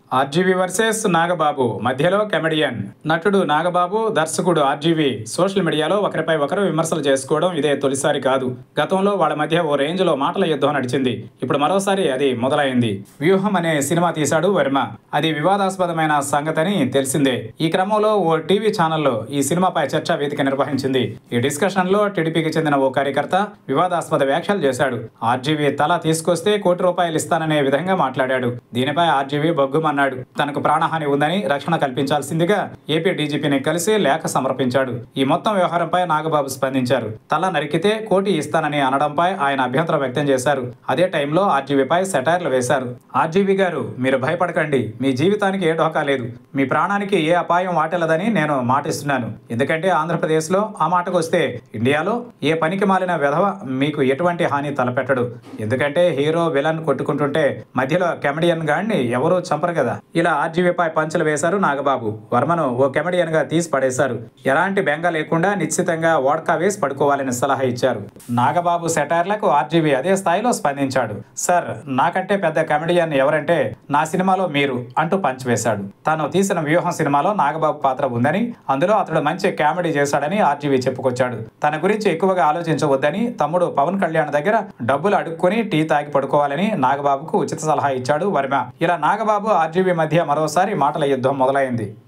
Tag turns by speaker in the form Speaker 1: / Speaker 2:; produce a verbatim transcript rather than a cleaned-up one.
Speaker 1: RGV versus Nagababu మధ్యలో comedian. నటుడు నాగబాబు, దర్శకుడు ఆర్జీవి సోషల్ మీడియాలో ఒకరిపై ఒకరు విమర్శలు చేసుకోవడం ఇదే తొలిసారి కాదు. గతంలో వాళ్ళ మధ్య ఓ రేంజ్ లో మాటల యుద్ధం నడిచింది. ఇప్పుడు మరోసారి అది మొదలైంది. వ్యూహం అనే సినిమా తీశాడు వర్మ. అది వివాదాస్పదమైన సంగతని తెలిసిందే. ఈ క్రమంలో ఓ టీవీ ఛానల్లో ఈ సినిమాపై చర్చా వేదిక నిర్వహించింది. ఈ డిస్కషన్ లో టీడీపీకి చెందిన ఓ కార్యకర్త వివాదాస్పద వ్యాఖ్యలు చేశాడు. ఆర్జీవి తల తీసుకొస్తే కోటి రూపాయలు ఇస్తాననే విధంగా మాట్లాడాడు. దీనిపై ఆర్జీవి బొగ్గుమన్నాడు. తనకు ప్రాణహాని ఉందని రక్షణ కల్పించాల్సిందిగా ఏపీ డీజీపీని కలిసి లేఖ సమర్పించాడు. ఈ మొత్తం వ్యవహారంపై నాగబాబు స్పందించారు. తల నరికితే కోటి ఇస్తానని అనడంపై ఆయన అభ్యంతరం వ్యక్తం చేశారు. అదే టైంలో ఆర్జీవీపై సెటైర్లు వేశారు. ఆర్జీవీ గారు, మీరు భయపడకండి. మీ జీవితానికి ఏ ఢోకా లేదు. మీ ప్రాణానికి ఏ అపాయం వాటిల్లదని నేను మాటిస్తున్నాను. ఎందుకంటే ఆంధ్రప్రదేశ్లో ఆ మాటకు వస్తే ఇండియాలో ఏ పనికి మాలిన వెధవ మీకు ఎటువంటి హాని తలపెట్టడు. ఎందుకంటే హీరో విలన్ కొట్టుకుంటుంటే మధ్యలో కెమెడియన్ గాడిని ఎవరూ చంపరు కదా. ఇలా ఆర్జీవీపై పంచులు వేశారు నాగబాబు. వర్మను ఓ కెమెడియన్ గా తీసి పడేశారు. ఎలాంటి బెంగ లేకుండా నిశ్చితంగా వోడ్కా వేసి పడుకోవాలని సలహా ఇచ్చారు. నాగబాబు సెటైర్లకు ఆర్జీవీ అదే స్థాయిలో స్పందించాడు. సార్, నాకంటే పెద్ద కమెడియన్ ఎవరంటే నా సినిమాలో మీరు అంటూ పంచ్ వేశాడు. తాను తీసిన వ్యూహం సినిమాలో నాగబాబు పాత్ర ఉందని, అందులో అతడు మంచి కామెడీ చేశాడని ఆర్జీవీ చెప్పుకొచ్చాడు. తన గురించి ఎక్కువగా ఆలోచించవద్దని, తమ్ముడు పవన్ కళ్యాణ్ దగ్గర డబ్బులు అడుక్కొని టీ తాగి పడుకోవాలని నాగబాబుకు ఉచిత సలహా ఇచ్చాడు వర్మ. ఇలా నాగబాబు ఆర్జీవీ మధ్య మరోసారి మాటల యుద్ధం మొదలైంది.